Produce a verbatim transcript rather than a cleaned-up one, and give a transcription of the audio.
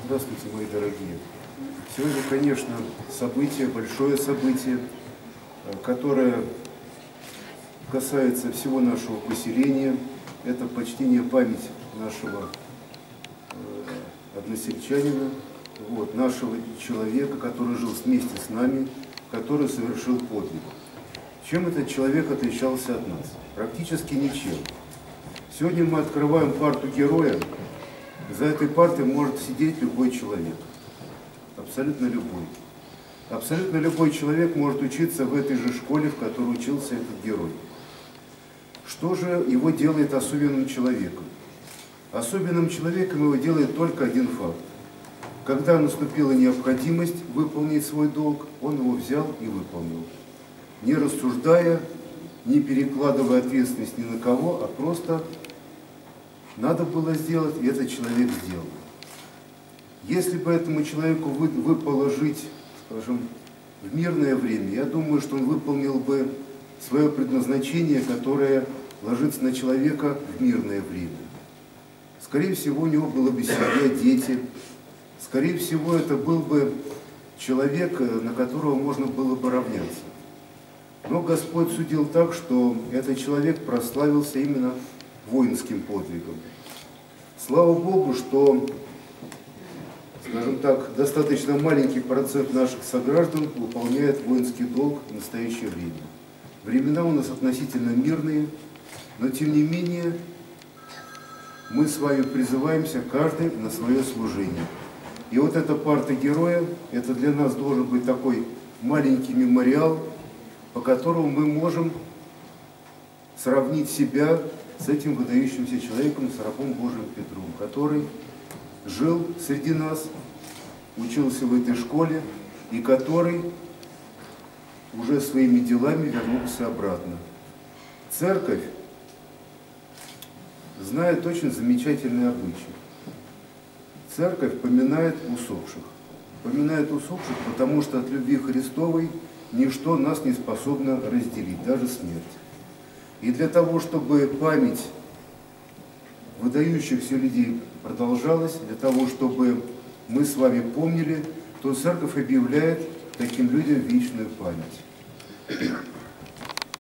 Здравствуйте, мои дорогие. Сегодня, конечно, событие, большое событие, которое касается всего нашего поселения. Это почтение памяти нашего э, односельчанина, вот, нашего человека, который жил вместе с нами, который совершил подвиг. Чем этот человек отличался от нас? Практически ничем. Сегодня мы открываем парту героя. За этой партой может сидеть любой человек. Абсолютно любой. Абсолютно любой человек может учиться в этой же школе, в которой учился этот герой. Что же его делает особенным человеком? Особенным человеком его делает только один факт. Когда наступила необходимость выполнить свой долг, он его взял и выполнил. Не рассуждая, не перекладывая ответственность ни на кого, а просто надо было сделать, и этот человек сделал. Если бы этому человеку выпало жить, скажем, в мирное время, я думаю, что он выполнил бы свое предназначение, которое ложится на человека в мирное время. Скорее всего, у него было бы семья, дети. Скорее всего, это был бы человек, на которого можно было бы равняться. Но Господь судил так, что этот человек прославился именно воинским подвигом. Слава Богу, что, скажем так, достаточно маленький процент наших сограждан выполняет воинский долг в настоящее время. Времена у нас относительно мирные, но тем не менее мы с вами призываемся каждый на свое служение. И вот эта парта героя, это для нас должен быть такой маленький мемориал, по которому мы можем сравнить себя с этим выдающимся человеком, с рабом Божьим Петром, который жил среди нас, учился в этой школе и который уже своими делами вернулся обратно. Церковь знает очень замечательный обычай. Церковь поминает усопших. Поминает усопших, потому что от любви Христовой ничто нас не способно разделить, даже смерть. И для того, чтобы память выдающихся людей продолжалась, для того, чтобы мы с вами помнили, то Церковь объявляет таким людям вечную память.